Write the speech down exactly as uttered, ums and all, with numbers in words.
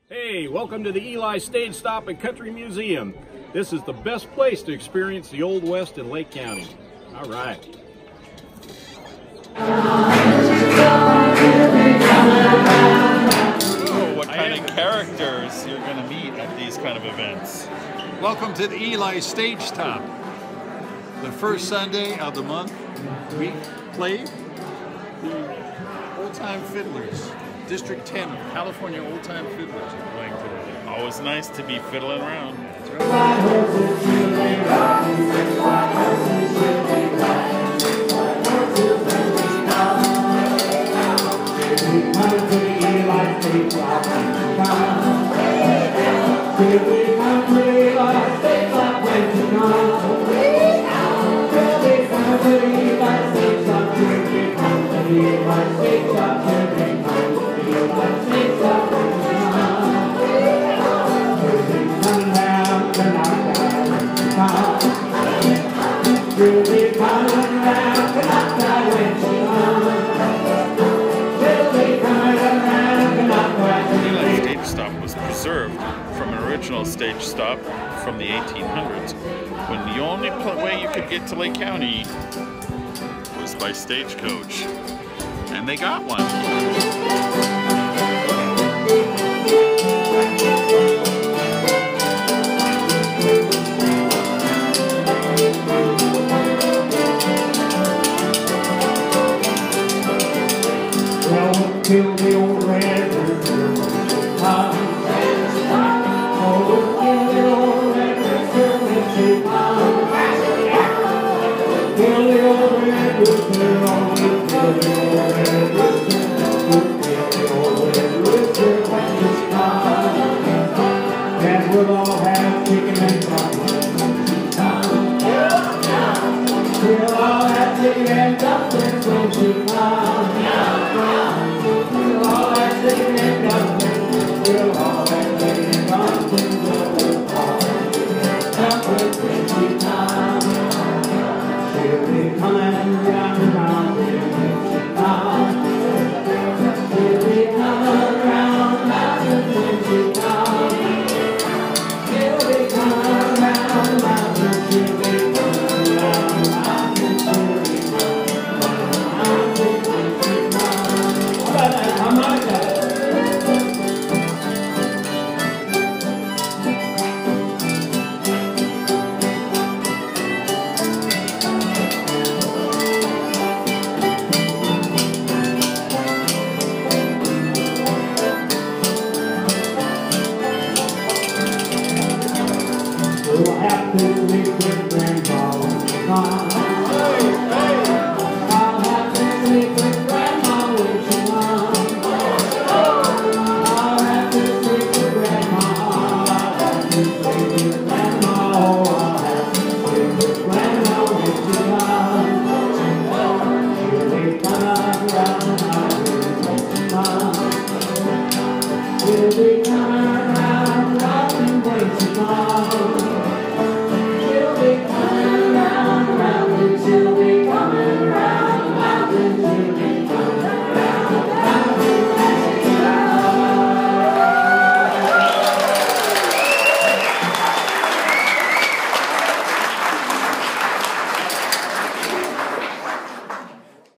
Hey, welcome to the Ely Stage Stop and Country Museum. This is the best place to experience the Old West in Lake County. All right. Oh, what kind of characters you're going to meet at these kind of events? Welcome to the Ely Stage Stop. The first Sunday of the month, we play the Old Time Fiddlers. District ten of California Old Time Fiddlers are playing today. Always nice to be fiddling around. That's right. Ely Stage Stop was preserved from an original stage stop from the eighteen hundreds, when the only way you could get to Lake County was by stagecoach. And they got one. Till the old red river comes. Oh, till the old red river comes. Till the old red river comes. Till the old red river comes. Till the old red river comes. And we'll all have chicken and dumplings. We'll all have chicken and dumplings when she comes. We'll have to